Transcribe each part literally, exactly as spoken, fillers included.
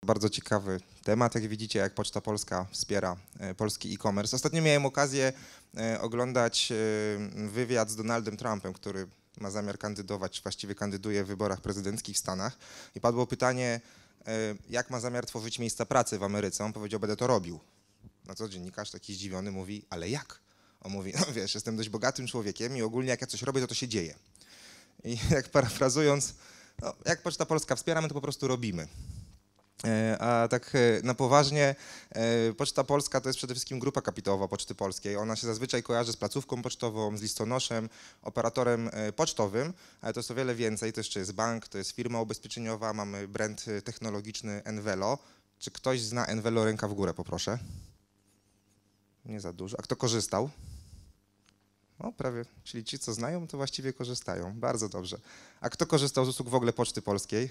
Bardzo ciekawy temat, jak widzicie, jak Poczta Polska wspiera polski e-commerce. Ostatnio miałem okazję oglądać wywiad z Donaldem Trumpem, który ma zamiar kandydować, czy właściwie kandyduje w wyborach prezydenckich w Stanach. I padło pytanie, jak ma zamiar tworzyć miejsca pracy w Ameryce. On powiedział, będę to robił. Na co dziennikarz taki zdziwiony mówi, ale jak? On mówi, no wiesz, jestem dość bogatym człowiekiem i ogólnie jak ja coś robię, to to się dzieje. I jak parafrazując, no, jak Poczta Polska wspiera, my to po prostu robimy. A tak na poważnie, Poczta Polska to jest przede wszystkim grupa kapitałowa Poczty Polskiej. Ona się zazwyczaj kojarzy z placówką pocztową, z listonoszem, operatorem pocztowym, ale to jest o wiele więcej. To jeszcze jest bank, to jest firma ubezpieczeniowa, mamy brand technologiczny Envelo. Czy ktoś zna Envelo? Ręka w górę, poproszę. Nie za dużo. A kto korzystał? No prawie, czyli ci, co znają, to właściwie korzystają. Bardzo dobrze. A kto korzystał z usług w ogóle Poczty Polskiej?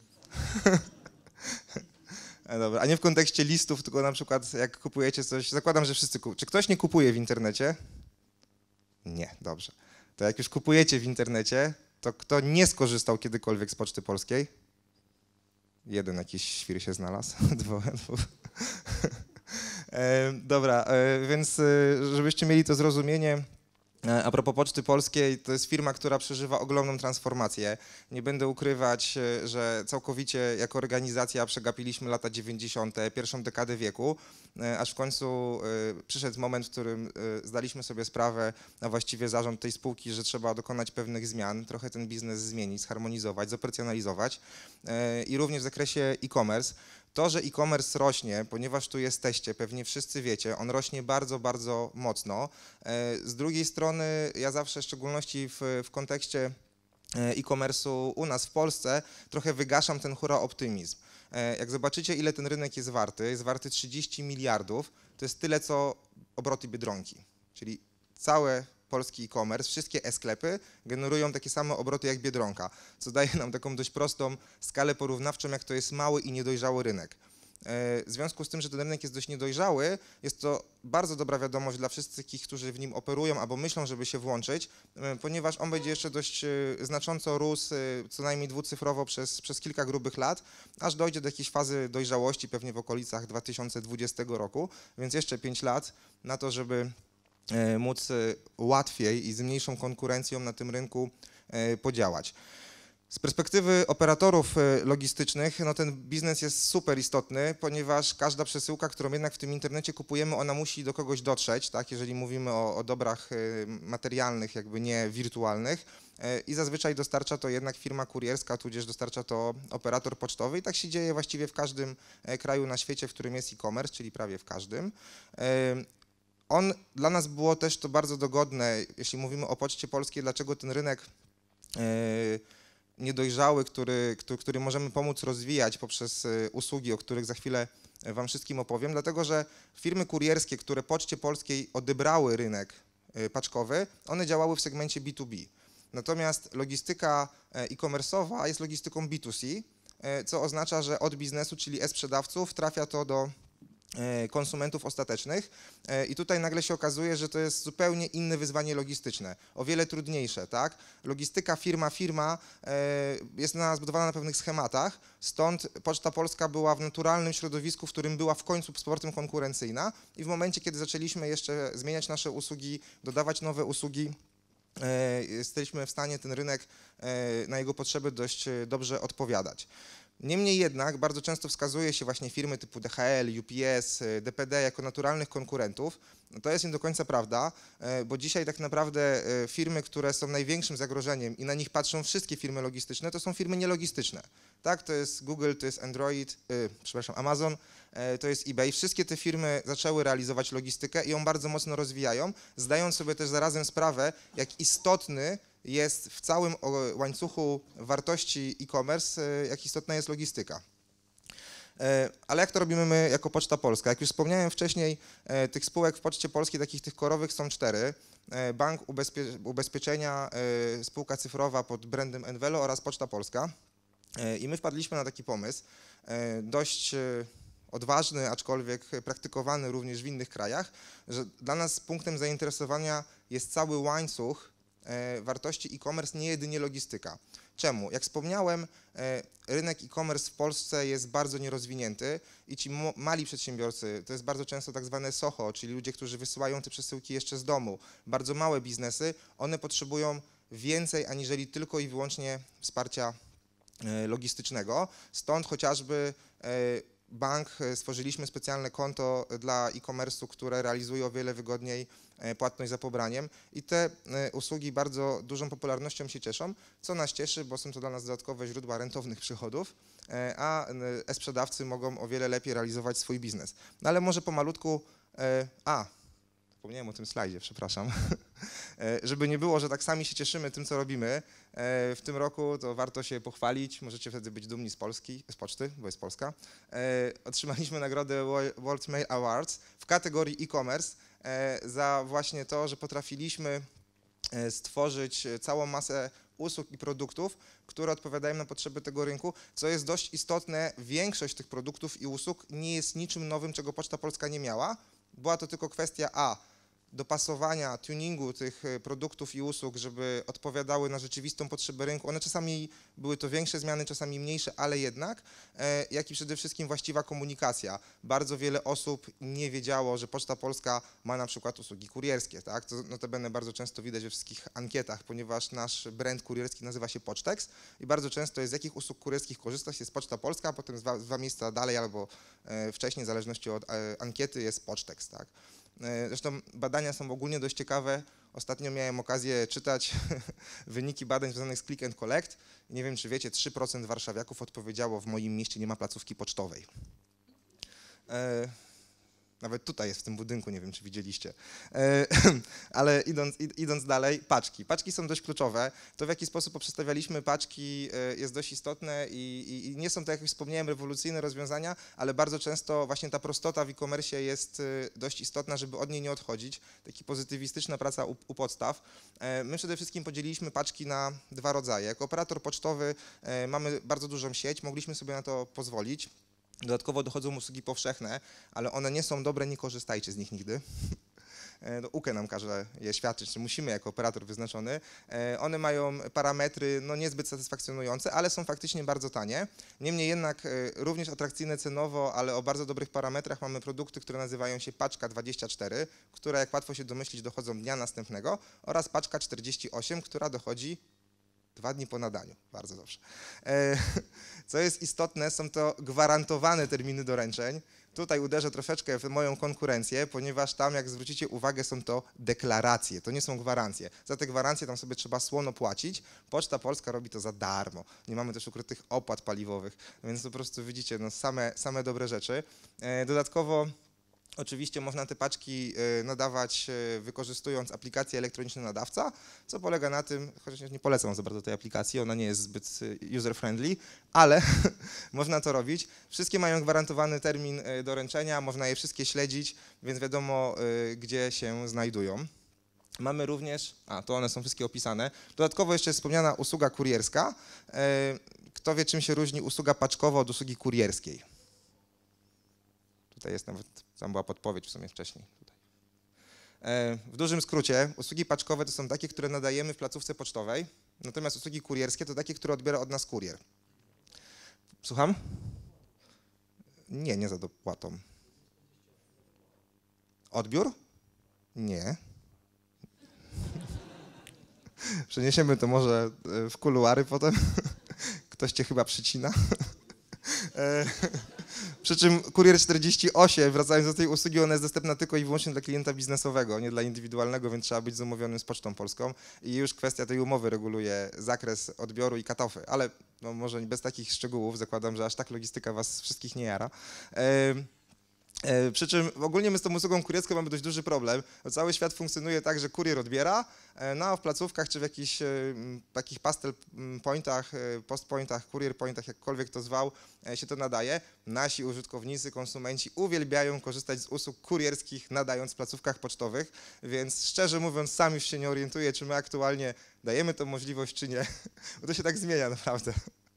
Dobra, a nie w kontekście listów, tylko na przykład jak kupujecie coś, zakładam, że wszyscy kupują. Czy ktoś nie kupuje w internecie? Nie, dobrze. To jak już kupujecie w internecie, to kto nie skorzystał kiedykolwiek z Poczty Polskiej? Jeden jakiś świr się znalazł. Dwa, dwa. E, dobra, e, więc e, żebyście mieli to zrozumienie, a propos Poczty Polskiej, to jest firma, która przeżywa ogromną transformację. Nie będę ukrywać, że całkowicie jako organizacja przegapiliśmy lata dziewięćdziesiąte, pierwszą dekadę wieku, aż w końcu przyszedł moment, w którym zdaliśmy sobie sprawę, a właściwie zarząd tej spółki, że trzeba dokonać pewnych zmian, trochę ten biznes zmienić, zharmonizować, zopercjonalizować i również w zakresie e-commerce. To, że e-commerce rośnie, ponieważ tu jesteście, pewnie wszyscy wiecie, on rośnie bardzo, bardzo mocno. Z drugiej strony ja zawsze, w szczególności w, w kontekście e-commerce'u u nas w Polsce, trochę wygaszam ten hura optymizm. Jak zobaczycie, ile ten rynek jest warty, jest warty trzydzieści miliardów, to jest tyle, co obroty Biedronki, czyli całe polski e-commerce, wszystkie e-sklepy generują takie same obroty jak Biedronka, co daje nam taką dość prostą skalę porównawczą, jak to jest mały i niedojrzały rynek. W związku z tym, że ten rynek jest dość niedojrzały, jest to bardzo dobra wiadomość dla wszystkich, którzy w nim operują albo myślą, żeby się włączyć, ponieważ on będzie jeszcze dość znacząco rósł, co najmniej dwucyfrowo przez, przez kilka grubych lat, aż dojdzie do jakiejś fazy dojrzałości, pewnie w okolicach dwa tysiące dwudziestego roku, więc jeszcze pięć lat na to, żeby móc łatwiej i z mniejszą konkurencją na tym rynku podziałać. Z perspektywy operatorów logistycznych, no ten biznes jest super istotny, ponieważ każda przesyłka, którą jednak w tym internecie kupujemy, ona musi do kogoś dotrzeć, tak, jeżeli mówimy o, o dobrach materialnych, jakby nie wirtualnych, i zazwyczaj dostarcza to jednak firma kurierska, tudzież dostarcza to operator pocztowy i tak się dzieje właściwie w każdym kraju na świecie, w którym jest e-commerce, czyli prawie w każdym. On, dla nas było też to bardzo dogodne, jeśli mówimy o Poczcie Polskiej, dlaczego ten rynek yy, niedojrzały, który, który, który możemy pomóc rozwijać poprzez usługi, o których za chwilę wam wszystkim opowiem, dlatego że firmy kurierskie, które Poczcie Polskiej odebrały rynek paczkowy, one działały w segmencie B dwa B. Natomiast logistyka e-commerce'owa jest logistyką B dwa C, co oznacza, że od biznesu, czyli e-sprzedawców, trafia to do konsumentów ostatecznych i tutaj nagle się okazuje, że to jest zupełnie inne wyzwanie logistyczne, o wiele trudniejsze, tak? Logistyka firma, firma jest zbudowana na pewnych schematach, stąd Poczta Polska była w naturalnym środowisku, w którym była w końcu sportem konkurencyjna i w momencie, kiedy zaczęliśmy jeszcze zmieniać nasze usługi, dodawać nowe usługi, jesteśmy w stanie ten rynek na jego potrzeby dość dobrze odpowiadać. Niemniej jednak bardzo często wskazuje się właśnie firmy typu D H L, U P S, D P D jako naturalnych konkurentów. No to jest nie do końca prawda, bo dzisiaj tak naprawdę firmy, które są największym zagrożeniem i na nich patrzą wszystkie firmy logistyczne, to są firmy nielogistyczne. Tak, to jest Google, to jest Android, yy, przepraszam, Amazon, yy, to jest eBay. Wszystkie te firmy zaczęły realizować logistykę i ją bardzo mocno rozwijają, zdając sobie też zarazem sprawę, jak istotny jest w całym łańcuchu wartości e-commerce, jak istotna jest logistyka. Ale jak to robimy my jako Poczta Polska? Jak już wspomniałem wcześniej, tych spółek w Poczcie Polskiej, takich tych korowych są cztery. Bank, ubezpie ubezpieczenia, spółka cyfrowa pod brandem Envelo oraz Poczta Polska. I my wpadliśmy na taki pomysł, dość odważny, aczkolwiek praktykowany również w innych krajach, że dla nas punktem zainteresowania jest cały łańcuch wartości e-commerce, nie jedynie logistyka. Czemu? Jak wspomniałem, rynek e-commerce w Polsce jest bardzo nierozwinięty i ci mali przedsiębiorcy, to jest bardzo często tak zwane SOHO, czyli ludzie, którzy wysyłają te przesyłki jeszcze z domu, bardzo małe biznesy, one potrzebują więcej aniżeli tylko i wyłącznie wsparcia logistycznego. Stąd chociażby bank stworzyliśmy specjalne konto dla e-commerce'u, które realizuje o wiele wygodniej płatność za pobraniem i te usługi bardzo dużą popularnością się cieszą, co nas cieszy, bo są to dla nas dodatkowe źródła rentownych przychodów, a e-sprzedawcy mogą o wiele lepiej realizować swój biznes. No ale może pomalutku, a zapomniałem o tym slajdzie, przepraszam, żeby nie było, że tak sami się cieszymy tym, co robimy w tym roku, to warto się pochwalić, możecie wtedy być dumni z Polski, z poczty, bo jest Polska. Otrzymaliśmy nagrodę World Mail Awards w kategorii e-commerce za właśnie to, że potrafiliśmy stworzyć całą masę usług i produktów, które odpowiadają na potrzeby tego rynku, co jest dość istotne. Większość tych produktów i usług nie jest niczym nowym, czego Poczta Polska nie miała. Była to tylko kwestia a. dopasowania, tuningu tych produktów i usług, żeby odpowiadały na rzeczywistą potrzebę rynku. One czasami były to większe zmiany, czasami mniejsze, ale jednak, jak i przede wszystkim właściwa komunikacja. Bardzo wiele osób nie wiedziało, że Poczta Polska ma na przykład usługi kurierskie, tak? To notabene bardzo często widać we wszystkich ankietach, ponieważ nasz brand kurierski nazywa się Pocztex i bardzo często jest z jakich usług kurierskich korzystać, jest Poczta Polska, a potem dwa, dwa miejsca dalej albo wcześniej, w zależności od ankiety, jest Pocztex, tak? Zresztą badania są ogólnie dość ciekawe. Ostatnio miałem okazję czytać wyniki badań związanych z Click and Collect. Nie wiem, czy wiecie, trzy procent warszawiaków odpowiedziało: w moim mieście nie ma placówki pocztowej. Nawet tutaj jest w tym budynku, nie wiem, czy widzieliście. Ale idąc, idąc dalej, paczki. Paczki są dość kluczowe. To, w jaki sposób poprzestawialiśmy paczki, jest dość istotne i, i, i nie są to, jak już wspomniałem, rewolucyjne rozwiązania, ale bardzo często właśnie ta prostota w e-commerce jest dość istotna, żeby od niej nie odchodzić. Taka pozytywistyczna praca u, u podstaw. My przede wszystkim podzieliliśmy paczki na dwa rodzaje. Jako operator pocztowy mamy bardzo dużą sieć, mogliśmy sobie na to pozwolić. Dodatkowo dochodzą usługi powszechne, ale one nie są dobre, nie korzystajcie z nich nigdy. U K E nam każe je świadczyć, czy musimy jako operator wyznaczony. One mają parametry no, niezbyt satysfakcjonujące, ale są faktycznie bardzo tanie. Niemniej jednak również atrakcyjne cenowo, ale o bardzo dobrych parametrach mamy produkty, które nazywają się Paczka dwadzieścia cztery, które, jak łatwo się domyślić, dochodzą dnia następnego, oraz Paczka czterdzieści osiem, która dochodzi dwa dni po nadaniu. Bardzo dobrze. Co jest istotne, są to gwarantowane terminy doręczeń. Tutaj uderzę troszeczkę w moją konkurencję, ponieważ tam, jak zwrócicie uwagę, są to deklaracje, to nie są gwarancje. Za te gwarancje tam sobie trzeba słono płacić. Poczta Polska robi to za darmo. Nie mamy też ukrytych opłat paliwowych, więc po prostu widzicie, no same, same dobre rzeczy. Dodatkowo oczywiście można te paczki nadawać wykorzystując aplikację Elektroniczny Nadawca, co polega na tym, chociaż nie polecam za bardzo tej aplikacji, ona nie jest zbyt user-friendly, ale można to robić. Wszystkie mają gwarantowany termin doręczenia, można je wszystkie śledzić, więc wiadomo, gdzie się znajdują. Mamy również, a to one są wszystkie opisane, dodatkowo jeszcze jest wspomniana usługa kurierska. Kto wie, czym się różni usługa paczkowa od usługi kurierskiej? Tutaj jest nawet, tam była podpowiedź w sumie wcześniej. Tutaj. W dużym skrócie, usługi paczkowe to są takie, które nadajemy w placówce pocztowej, natomiast usługi kurierskie to takie, które odbiera od nas kurier. Słucham? Nie, nie za dopłatą. Odbiór? Nie. Przeniesiemy to może w kuluary potem. Ktoś cię chyba przycina. Przy czym Kurier czterdzieści osiem, wracając do tej usługi, ona jest dostępna tylko i wyłącznie dla klienta biznesowego, nie dla indywidualnego, więc trzeba być zamówionym z Pocztą Polską i już kwestia tej umowy reguluje zakres odbioru i katofy, ale no może bez takich szczegółów, zakładam, że aż tak logistyka was wszystkich nie jara. Przy czym ogólnie my z tą usługą kurierską mamy dość duży problem. Cały świat funkcjonuje tak, że kurier odbiera, no a w placówkach czy w jakichś takich pastel pointach, post pointach, kurier pointach, jakkolwiek to zwał, się to nadaje. Nasi użytkownicy, konsumenci uwielbiają korzystać z usług kurierskich, nadając w placówkach pocztowych, więc szczerze mówiąc sam już się nie orientuję, czy my aktualnie dajemy tę możliwość, czy nie, bo to się tak zmienia naprawdę.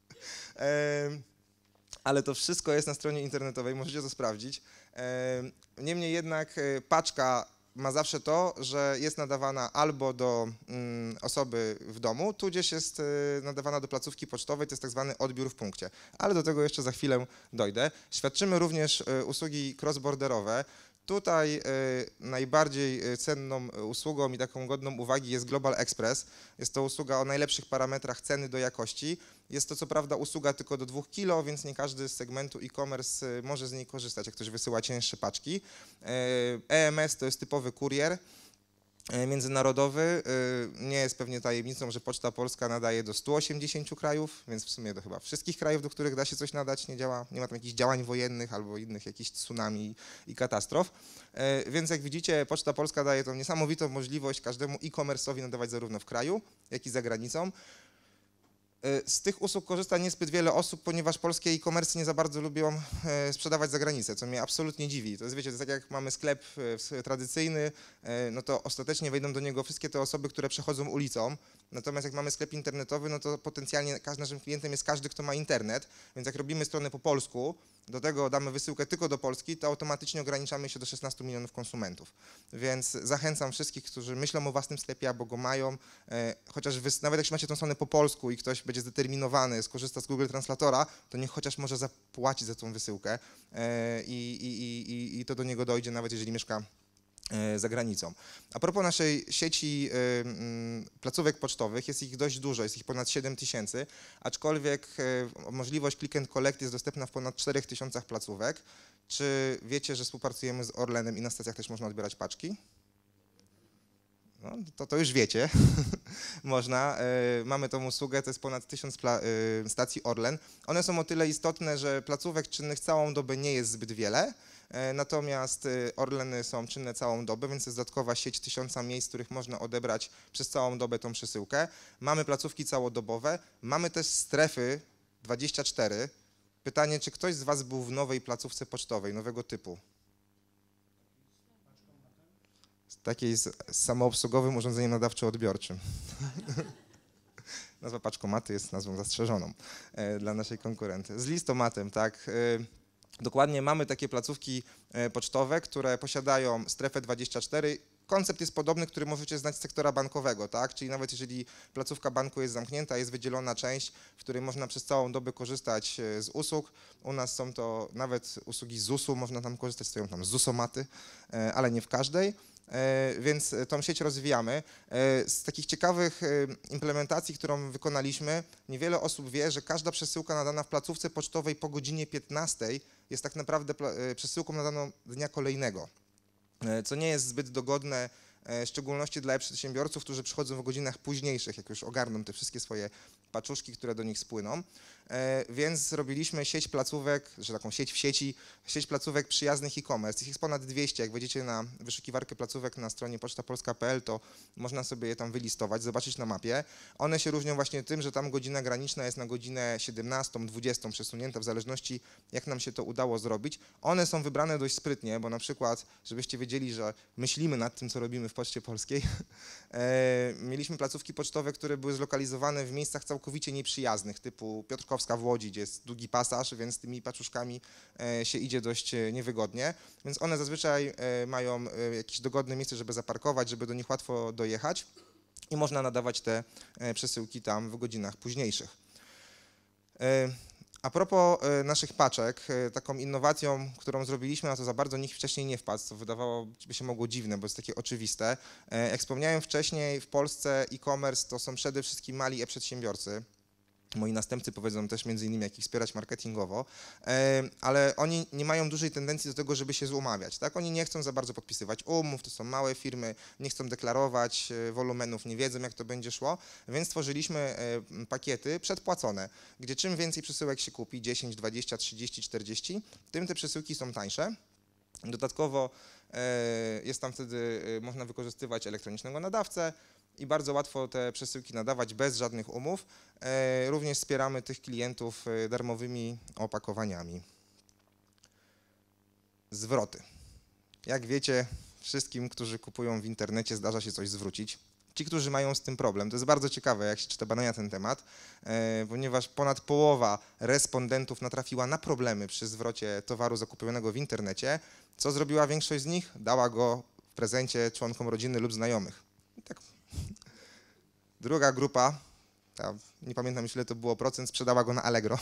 Ale to wszystko jest na stronie internetowej, możecie to sprawdzić. Niemniej jednak paczka ma zawsze to, że jest nadawana albo do mm, osoby w domu, tudzież jest y, nadawana do placówki pocztowej, to jest tak zwany odbiór w punkcie. Ale do tego jeszcze za chwilę dojdę. Świadczymy również y, usługi cross-borderowe. Tutaj y, najbardziej cenną usługą i taką godną uwagi jest Global Express. Jest to usługa o najlepszych parametrach ceny do jakości. Jest to co prawda usługa tylko do dwóch kilo, więc nie każdy z segmentu e-commerce może z niej korzystać, jak ktoś wysyła cięższe paczki. E M S to jest typowy kurier międzynarodowy. Nie jest pewnie tajemnicą, że Poczta Polska nadaje do stu osiemdziesięciu krajów, więc w sumie do chyba wszystkich krajów, do których da się coś nadać, nie działa, nie ma tam jakichś działań wojennych albo innych jakichś tsunami i katastrof. Więc jak widzicie, Poczta Polska daje tą niesamowitą możliwość każdemu e-commerce'owi nadawać zarówno w kraju, jak i za granicą. Z tych usług korzysta niezbyt wiele osób, ponieważ polskie e-commerce nie za bardzo lubią sprzedawać za granicę, co mnie absolutnie dziwi. To jest, wiecie, to jest tak jak mamy sklep tradycyjny, no to ostatecznie wejdą do niego wszystkie te osoby, które przechodzą ulicą. Natomiast jak mamy sklep internetowy, no to potencjalnie naszym klientem jest każdy, kto ma internet, więc jak robimy stronę po polsku, do tego damy wysyłkę tylko do Polski, to automatycznie ograniczamy się do szesnastu milionów konsumentów. Więc zachęcam wszystkich, którzy myślą o własnym sklepie albo go mają, chociaż wy, nawet jak macie tą stronę po polsku i ktoś będzie zdeterminowany, skorzysta z Google Translatora, to niech chociaż może zapłacić za tą wysyłkę i, i, i, i to do niego dojdzie, nawet jeżeli mieszka za granicą. A propos naszej sieci placówek pocztowych, jest ich dość dużo, jest ich ponad siedem tysięcy, aczkolwiek możliwość click and collect jest dostępna w ponad czterech tysiącach placówek. Czy wiecie, że współpracujemy z Orlenem i na stacjach też można odbierać paczki? No, to, to już wiecie, można. Mamy tą usługę, to jest ponad tysiąc stacji Orlen. One są o tyle istotne, że placówek czynnych całą dobę nie jest zbyt wiele, natomiast Orleny są czynne całą dobę, więc jest dodatkowa sieć tysiąca miejsc, w których można odebrać przez całą dobę tą przesyłkę. Mamy placówki całodobowe, mamy też strefy dwadzieścia cztery. Pytanie, czy ktoś z Was był w nowej placówce pocztowej, nowego typu? Takiej z samoobsługowym urządzeniem nadawczo-odbiorczym. Nazwa paczkomaty jest nazwą zastrzeżoną e, dla naszej konkurenty. Z listomatem, tak. E, dokładnie mamy takie placówki e, pocztowe, które posiadają strefę dwadzieścia cztery. Koncept jest podobny, który możecie znać z sektora bankowego, tak? Czyli nawet jeżeli placówka banku jest zamknięta, jest wydzielona część, w której można przez całą dobę korzystać z usług. U nas są to nawet usługi z zusu, można tam korzystać, stoją tam zusomaty, e, ale nie w każdej. Więc tą sieć rozwijamy. Z takich ciekawych implementacji, którą wykonaliśmy, niewiele osób wie, że każda przesyłka nadana w placówce pocztowej po godzinie piętnastej jest tak naprawdę przesyłką nadaną dnia kolejnego, co nie jest zbyt dogodne, w szczególności dla przedsiębiorców, którzy przychodzą w godzinach późniejszych, jak już ogarną te wszystkie swoje paczuszki, które do nich spłyną. Więc zrobiliśmy sieć placówek, że taką sieć w sieci, sieć placówek przyjaznych e-commerce. Ich jest ponad dwieście. Jak wejdziecie na wyszukiwarkę placówek na stronie poczta polska kropka p l, to można sobie je tam wylistować, zobaczyć na mapie. One się różnią właśnie tym, że tam godzina graniczna jest na godzinę siedemnastą, dwudziestą przesunięta, w zależności jak nam się to udało zrobić. One są wybrane dość sprytnie, bo na przykład, żebyście wiedzieli, że myślimy nad tym, co robimy w Poczcie Polskiej, mieliśmy placówki pocztowe, które były zlokalizowane w miejscach całkowicie nieprzyjaznych, typu Piotrkowska w Łodzi, gdzie jest długi pasaż, więc tymi paczuszkami się idzie dość niewygodnie. Więc one zazwyczaj mają jakieś dogodne miejsce, żeby zaparkować, żeby do nich łatwo dojechać i można nadawać te przesyłki tam w godzinach późniejszych. A propos naszych paczek, taką innowacją, którą zrobiliśmy, na to za bardzo nikt wcześniej nie wpadł, co wydawałoby się mogło dziwne, bo jest takie oczywiste. Jak wspomniałem wcześniej, w Polsce e-commerce to są przede wszystkim mali e-przedsiębiorcy. Moi następcy powiedzą też między innymi, jak ich wspierać marketingowo, ale oni nie mają dużej tendencji do tego, żeby się zumawiać. Tak? Oni nie chcą za bardzo podpisywać umów, to są małe firmy, nie chcą deklarować wolumenów, nie wiedzą, jak to będzie szło, więc stworzyliśmy pakiety przedpłacone, gdzie czym więcej przesyłek się kupi, dziesięć, dwadzieścia, trzydzieści, czterdzieści, tym te przesyłki są tańsze. Dodatkowo jest tam wtedy, można wykorzystywać elektronicznego nadawcę i bardzo łatwo te przesyłki nadawać bez żadnych umów. Również wspieramy tych klientów darmowymi opakowaniami. Zwroty. Jak wiecie, wszystkim, którzy kupują w internecie, zdarza się coś zwrócić. Ci, którzy mają z tym problem, to jest bardzo ciekawe, jak się czyta badania na ten temat, ponieważ ponad połowa respondentów natrafiła na problemy przy zwrocie towaru zakupionego w internecie. Co zrobiła większość z nich? Dała go w prezencie członkom rodziny lub znajomych. I tak. Druga grupa, ja nie pamiętam już ile to było procent, sprzedała go na Allegro.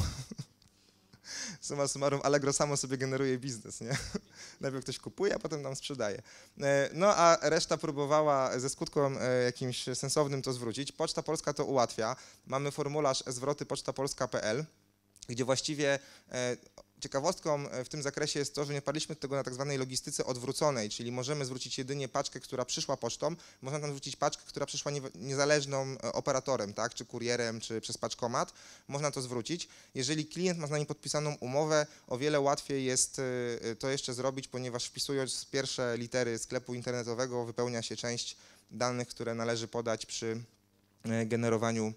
Summa summarum, Allegro samo sobie generuje biznes, nie? Najpierw ktoś kupuje, a potem nam sprzedaje. No a reszta próbowała ze skutkiem jakimś sensownym to zwrócić. Poczta Polska to ułatwia. Mamy formularz zwroty poczta polska kropka p l, gdzie właściwie ciekawostką w tym zakresie jest to, że nie padliśmy tego na tak zwanej logistyce odwróconej, czyli możemy zwrócić jedynie paczkę, która przyszła pocztą, można tam zwrócić paczkę, która przyszła nie, niezależną operatorem, tak, czy kurierem, czy przez paczkomat, można to zwrócić. Jeżeli klient ma z nami podpisaną umowę, o wiele łatwiej jest to jeszcze zrobić, ponieważ wpisując pierwsze litery sklepu internetowego wypełnia się część danych, które należy podać przy generowaniu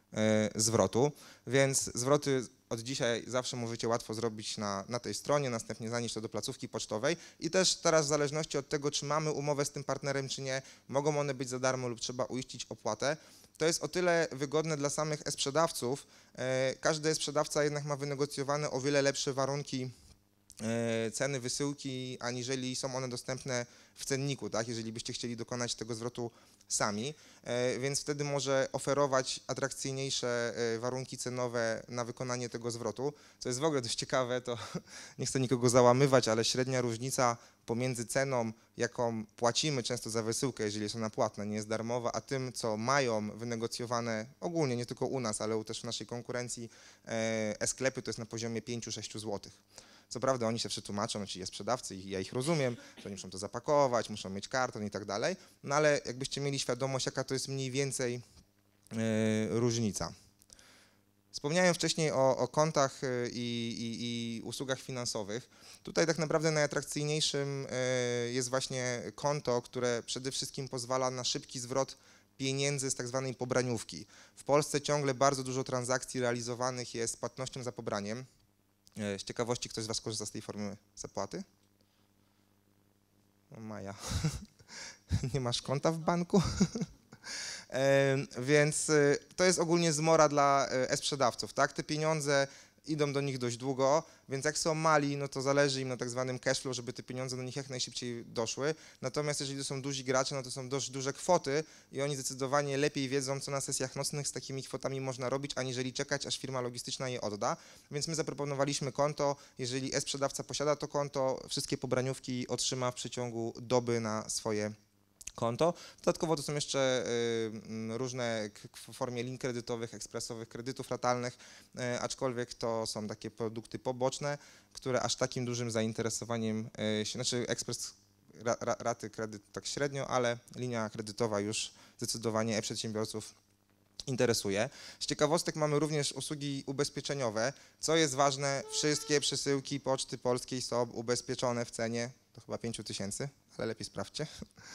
zwrotu, więc zwroty od dzisiaj zawsze możecie łatwo zrobić na, na tej stronie, następnie zanieść to do placówki pocztowej i też teraz w zależności od tego, czy mamy umowę z tym partnerem, czy nie, mogą one być za darmo lub trzeba uiścić opłatę. To jest o tyle wygodne dla samych e-sprzedawców. Każdy e-sprzedawca jednak ma wynegocjowane o wiele lepsze warunki ceny wysyłki, aniżeli są one dostępne w cenniku, tak? Jeżeli byście chcieli dokonać tego zwrotu sami, więc wtedy może oferować atrakcyjniejsze warunki cenowe na wykonanie tego zwrotu, co jest w ogóle dość ciekawe, to nie chcę nikogo załamywać, ale średnia różnica pomiędzy ceną, jaką płacimy często za wysyłkę, jeżeli jest ona płatna, nie jest darmowa, a tym, co mają wynegocjowane ogólnie, nie tylko u nas, ale też w naszej konkurencji e-sklepy, to jest na poziomie pięć do sześciu złotych. Co prawda oni się przetłumaczą, czyli jest sprzedawcy i ja ich rozumiem, że oni muszą to zapakować, muszą mieć karton i tak dalej, no ale jakbyście mieli świadomość, jaka to jest mniej więcej yy, różnica. Wspomniałem wcześniej o, o kontach i, i, i usługach finansowych. Tutaj tak naprawdę najatrakcyjniejszym yy, jest właśnie konto, które przede wszystkim pozwala na szybki zwrot pieniędzy z tak zwanej pobraniówki. W Polsce ciągle bardzo dużo transakcji realizowanych jest z płatnością za pobraniem. Z ciekawości, ktoś z Was korzysta z tej formy zapłaty? No Maja, nie masz konta w banku? Więc to jest ogólnie zmora dla e-sprzedawców, tak? Te pieniądze idą do nich dość długo, więc jak są mali, no to zależy im na tak zwanym cashflow, żeby te pieniądze do nich jak najszybciej doszły. Natomiast jeżeli to są duzi gracze, no to są dość duże kwoty i oni zdecydowanie lepiej wiedzą, co na sesjach nocnych z takimi kwotami można robić, aniżeli czekać, aż firma logistyczna je odda. Więc my zaproponowaliśmy konto, jeżeli e-sprzedawca posiada to konto, wszystkie pobraniówki otrzyma w przeciągu doby na swoje konto. Dodatkowo to są jeszcze y, różne w formie lin kredytowych, ekspresowych kredytów ratalnych, y, aczkolwiek to są takie produkty poboczne, które aż takim dużym zainteresowaniem, y, się, znaczy ekspres ra, ra, raty kredyt tak średnio, ale linia kredytowa już zdecydowanie e-przedsiębiorców interesuje. Z ciekawostek mamy również usługi ubezpieczeniowe. Co jest ważne, wszystkie przesyłki Poczty Polskiej są ubezpieczone w cenie, to chyba pięć tysięcy, ale lepiej sprawdźcie.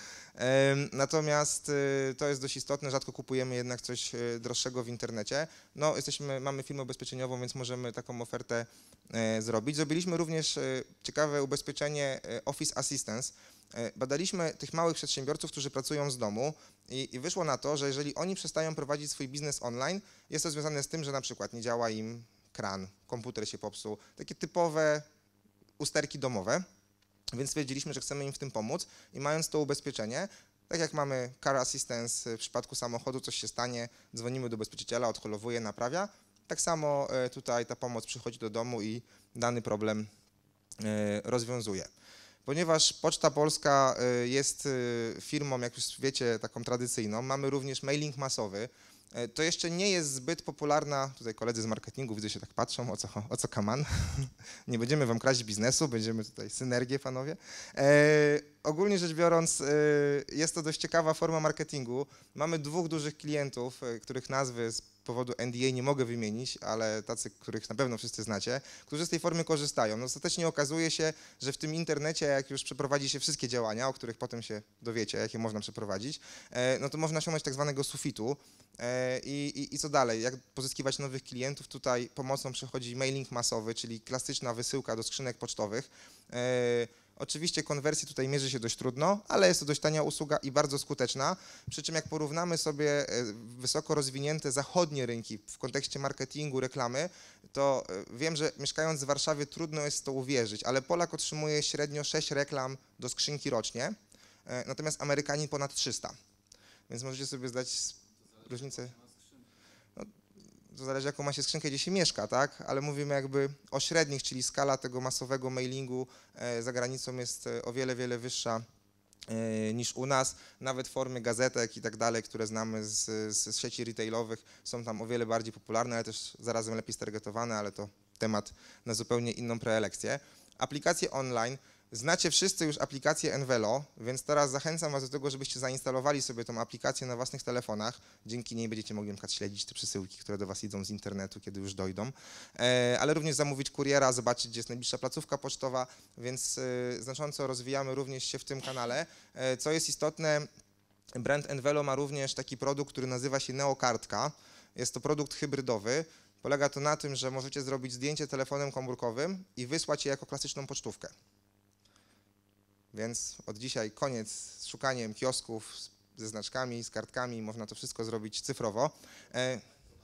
Natomiast to jest dość istotne, rzadko kupujemy jednak coś droższego w internecie. No, jesteśmy, mamy firmę ubezpieczeniową, więc możemy taką ofertę zrobić. Zrobiliśmy również ciekawe ubezpieczenie Office Assistance. Badaliśmy tych małych przedsiębiorców, którzy pracują z domu i, i wyszło na to, że jeżeli oni przestają prowadzić swój biznes online, jest to związane z tym, że na przykład nie działa im kran, komputer się popsuł, takie typowe usterki domowe. Więc stwierdziliśmy, że chcemy im w tym pomóc i mając to ubezpieczenie, tak jak mamy car assistance w przypadku samochodu, coś się stanie, dzwonimy do ubezpieczyciela, odholowuje, naprawia, tak samo tutaj ta pomoc przychodzi do domu i dany problem rozwiązuje. Ponieważ Poczta Polska jest firmą, jak już wiecie, taką tradycyjną, mamy również mailing masowy. To jeszcze nie jest zbyt popularna, tutaj koledzy z marketingu widzę się tak patrzą, o co, o co kaman. Nie będziemy wam kraść biznesu, będziemy tutaj synergię, panowie. E, ogólnie rzecz biorąc, e, jest to dość ciekawa forma marketingu. Mamy dwóch dużych klientów, e, których nazwy z powodu N D A nie mogę wymienić, ale tacy, których na pewno wszyscy znacie, którzy z tej formy korzystają. No, ostatecznie okazuje się, że w tym internecie, jak już przeprowadzi się wszystkie działania, o których potem się dowiecie, jakie można przeprowadzić, e, no to można osiągnąć tak zwanego sufitu. I, i, I co dalej? Jak pozyskiwać nowych klientów? Tutaj pomocą przychodzi mailing masowy, czyli klasyczna wysyłka do skrzynek pocztowych. E, oczywiście konwersji tutaj mierzy się dość trudno, ale jest to dość tania usługa i bardzo skuteczna. Przy czym jak porównamy sobie wysoko rozwinięte zachodnie rynki w kontekście marketingu, reklamy, to wiem, że mieszkając w Warszawie trudno jest to uwierzyć, ale Polak otrzymuje średnio sześć reklam do skrzynki rocznie. natomiast Amerykanin ponad trzysta. Więc możecie sobie zdać różnicę. No, to zależy, jaką ma się skrzynkę, gdzie się mieszka, tak? Ale mówimy jakby o średnich, czyli skala tego masowego mailingu za granicą jest o wiele, wiele wyższa niż u nas. Nawet formy gazetek i tak dalej, które znamy z, z sieci retailowych, są tam o wiele bardziej popularne, ale też zarazem lepiej stargetowane, ale to temat na zupełnie inną prelekcję. Aplikacje online. Znacie wszyscy już aplikację Envelo, więc teraz zachęcam Was do tego, żebyście zainstalowali sobie tą aplikację na własnych telefonach. Dzięki niej będziecie mogli na przykład śledzić te przesyłki, które do Was idą z internetu, kiedy już dojdą. Ale również zamówić kuriera, zobaczyć, gdzie jest najbliższa placówka pocztowa, więc znacząco rozwijamy również się w tym kanale. Co jest istotne, brand Envelo ma również taki produkt, który nazywa się Neokartka. Jest to produkt hybrydowy. Polega to na tym, że możecie zrobić zdjęcie telefonem komórkowym i wysłać je jako klasyczną pocztówkę. Więc od dzisiaj koniec z szukaniem kiosków ze znaczkami, z kartkami, można to wszystko zrobić cyfrowo. E,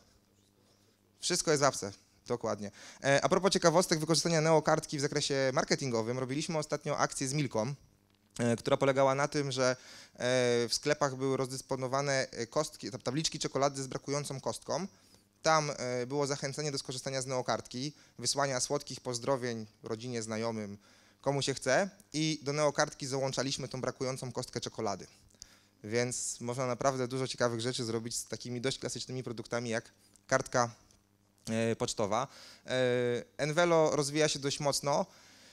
wszystko jest w apce, dokładnie. E, a propos ciekawostek wykorzystania Neokartki w zakresie marketingowym, robiliśmy ostatnio akcję z Milką, e, która polegała na tym, że e, w sklepach były rozdysponowane kostki, tabliczki czekolady z brakującą kostką. Tam e, było zachęcenie do skorzystania z Neokartki, wysłania słodkich pozdrowień rodzinie, znajomym, komu się chce, i do Neokartki załączaliśmy tą brakującą kostkę czekolady. Więc można naprawdę dużo ciekawych rzeczy zrobić z takimi dość klasycznymi produktami jak kartka e, pocztowa. E, Envelo rozwija się dość mocno.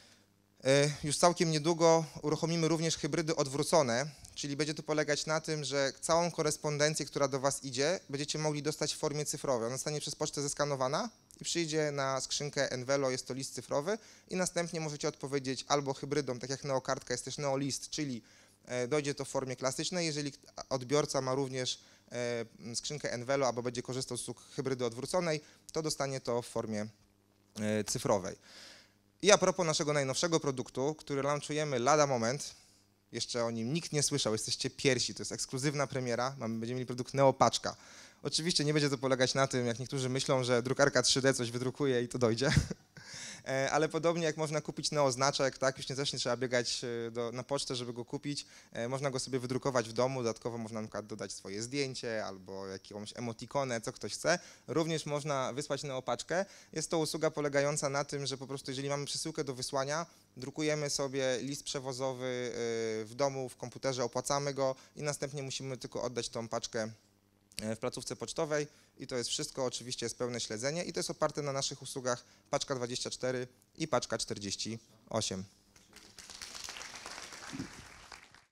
E, już całkiem niedługo uruchomimy również hybrydy odwrócone, czyli będzie to polegać na tym, że całą korespondencję, która do Was idzie, będziecie mogli dostać w formie cyfrowej. Ona zostanie przez pocztę zeskanowana i przyjdzie na skrzynkę Envelo, jest to list cyfrowy, i następnie możecie odpowiedzieć albo hybrydą, tak jak Neokartka jest też Neolist, czyli dojdzie to w formie klasycznej. Jeżeli odbiorca ma również skrzynkę Envelo albo będzie korzystał z usług hybrydy odwróconej, to dostanie to w formie cyfrowej. I a propos naszego najnowszego produktu, który launchujemy lada moment, jeszcze o nim nikt nie słyszał, jesteście pierwsi, to jest ekskluzywna premiera, mamy, będziemy mieli produkt Neopaczka. Oczywiście nie będzie to polegać na tym, jak niektórzy myślą, że drukarka trzy D coś wydrukuje i to dojdzie, ale podobnie jak można kupić Neoznaczek, tak, już nie, też nie trzeba biegać do, na pocztę, żeby go kupić, można go sobie wydrukować w domu, dodatkowo można na przykład dodać swoje zdjęcie albo jakąś emotikonę, co ktoś chce. Również można wysłać Neopaczkę. Jest to usługa polegająca na tym, że po prostu jeżeli mamy przesyłkę do wysłania, drukujemy sobie list przewozowy w domu, w komputerze, opłacamy go i następnie musimy tylko oddać tą paczkę w placówce pocztowej i to jest wszystko. Oczywiście jest pełne śledzenie i to jest oparte na naszych usługach Paczka dwadzieścia cztery i Paczka czterdzieści osiem.